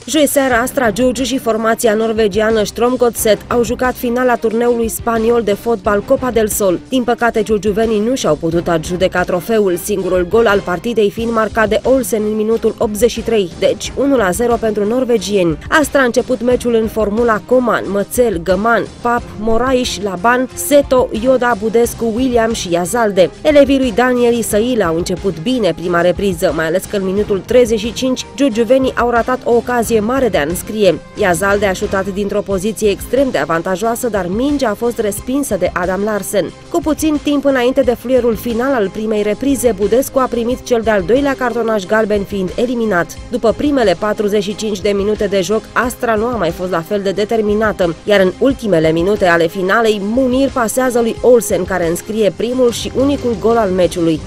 Joi seara, Astra Giurgiu și formația norvegiană Strømgodset au jucat finala turneului spaniol de fotbal Copa del Sol. Din păcate, giurgiuvenii nu și-au putut adjudeca trofeul, singurul gol al partidei fiind marcat de Olsen în minutul 83, deci 1-0 pentru norvegieni. Astra a început meciul în formula Coman, Mățel, Găman, Pap, Moraes, Laban, Seto, Ioda, Budescu, William și Iazalde. Elevii lui Daniel Isăilă au început bine prima repriză, mai ales că în minutul 35 giurgiuvenii au ratat o ocazie mare de a înscrie. Iazalde a șutat dintr-o poziție extrem de avantajoasă, dar mingea a fost respinsă de Adam Larsen. Cu puțin timp înainte de fluierul final al primei reprize, Budescu a primit cel de-al doilea cartonaș galben, fiind eliminat. După primele 45 de minute de joc, Astra nu a mai fost la fel de determinată, iar în ultimele minute ale finalei, Munir pasează lui Olsen, care înscrie primul și unicul gol al meciului.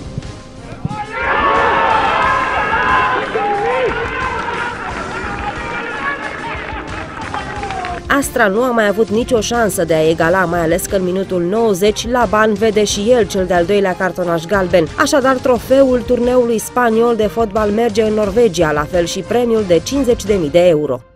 Astra nu a mai avut nicio șansă de a egala, mai ales că în minutul 90 Laban vede și el cel de-al doilea cartonaș galben. Așadar, trofeul turneului spaniol de fotbal merge în Norvegia, la fel și premiul de 50.000 de euro.